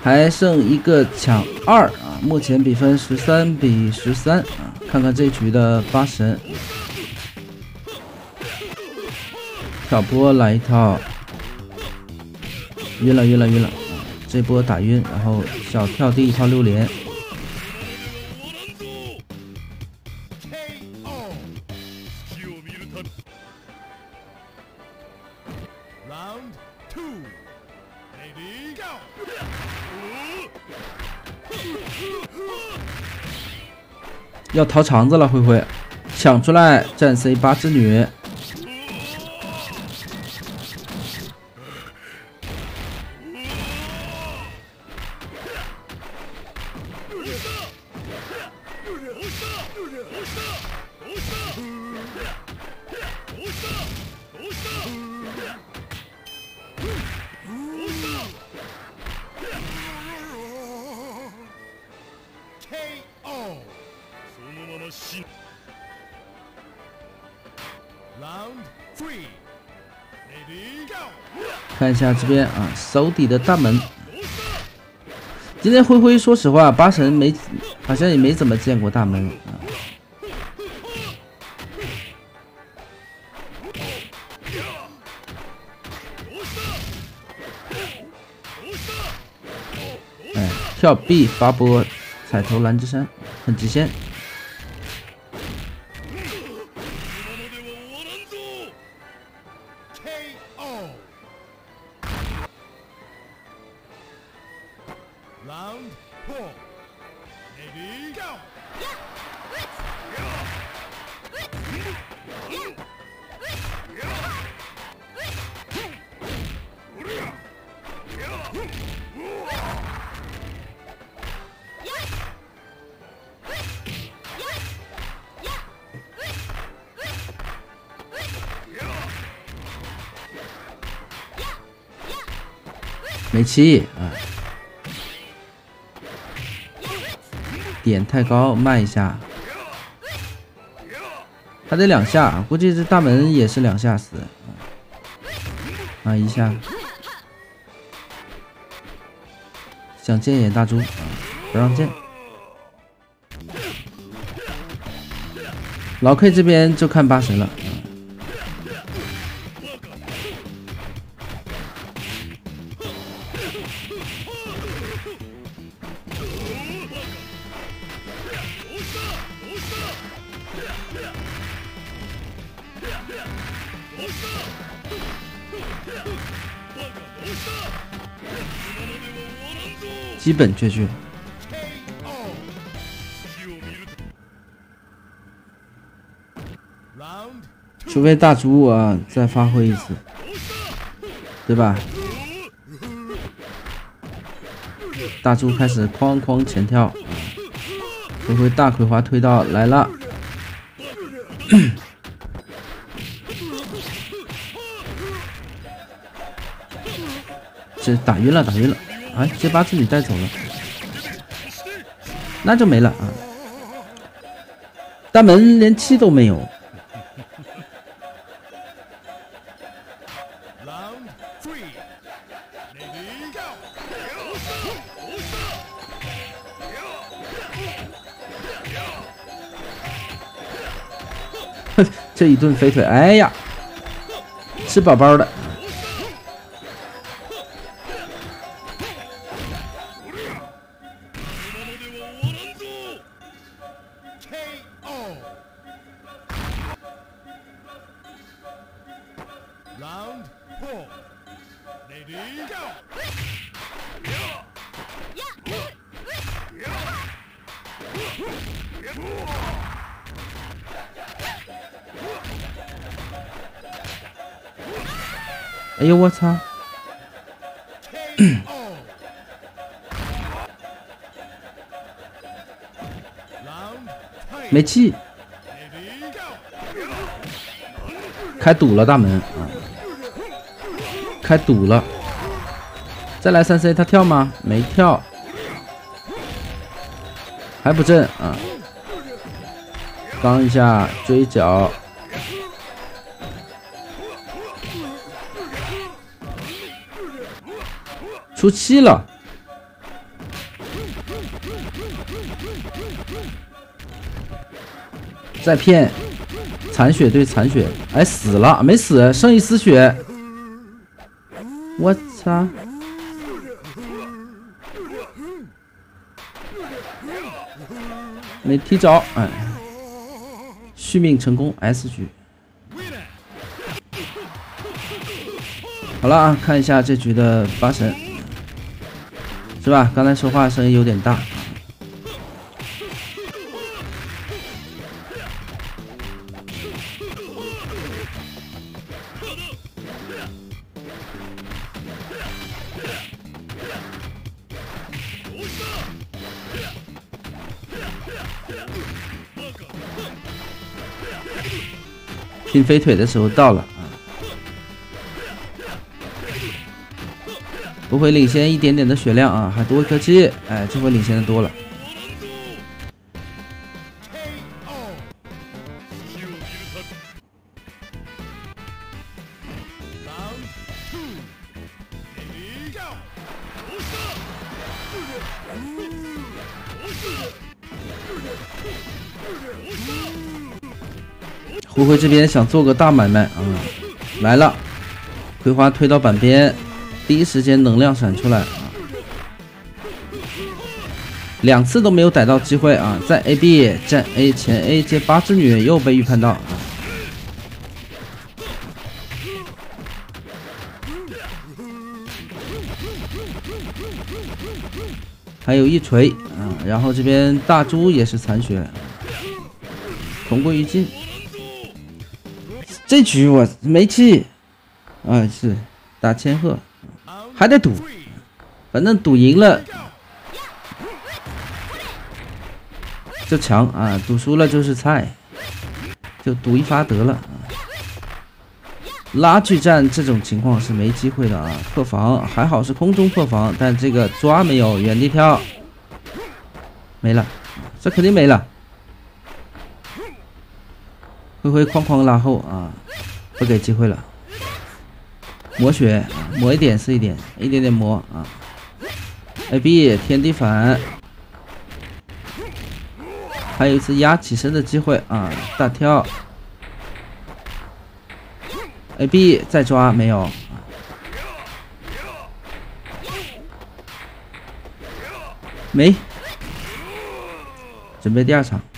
还剩一个抢2啊，目前比分13比13啊。看看这局的八神，挑拨来一套，晕了啊！这波打晕，然后小跳第一套6连。 要掏肠子了，灰灰，抢出来战 C 8之女，看一下这边啊，手底的大门。今天灰灰说实话，八神好像也没怎么见过大门啊。哎，跳 B 发波，踩头蓝之山，很极限。 没气啊，点太高，慢一下。他这2下，估计这大门也是2下死。啊，1下。想见眼大猪啊，不让见。老 K 这边就看八神了。 基本绝句，除非大猪啊再发挥一次，对吧？大猪开始哐哐前跳，灰灰大葵花推到来了。这打晕了，哎，这把自己带走了，那就没了啊！大门连气都没有。这一顿飞腿，哎呀，吃饱饱的。 哎呦我操！没气，开堵了大门啊！开堵了，再来3C， 他跳吗？没跳，还不震啊！刚一下追脚。 出气了， 再骗，残血对残血，哎死了没死，剩一丝血，我操！没踢着，哎，续命成功 S 局。好了啊，看一下这局的八神，是吧？刚才说话声音有点大。拼飞腿的时候到了啊！不会领先一点点的血量啊，还多一颗鸡，哎，这回领先的多了。灰灰这边想做个大买卖啊，来了，葵花推到板边，第一时间能量闪出来啊，2次都没有逮到机会啊，在 AB 站 A 前 A 接8只女又被预判到啊，还有一锤啊，然后这边大猪也是残血，同归于尽。这局我没气，啊是打千鹤，还得赌，反正赌赢了就强啊，赌输了就是菜，就赌一发得了。拉锯战这种情况是没机会的啊，破防还好是空中破防，但这个抓没有，原地跳没了，这肯定没了。灰灰哐哐拉后啊，不给机会了。磨血，磨一点是一点，一点点磨啊。AB 天地反，还有一次压起身的机会啊，大跳。AB 再抓没有？没，准备第2场。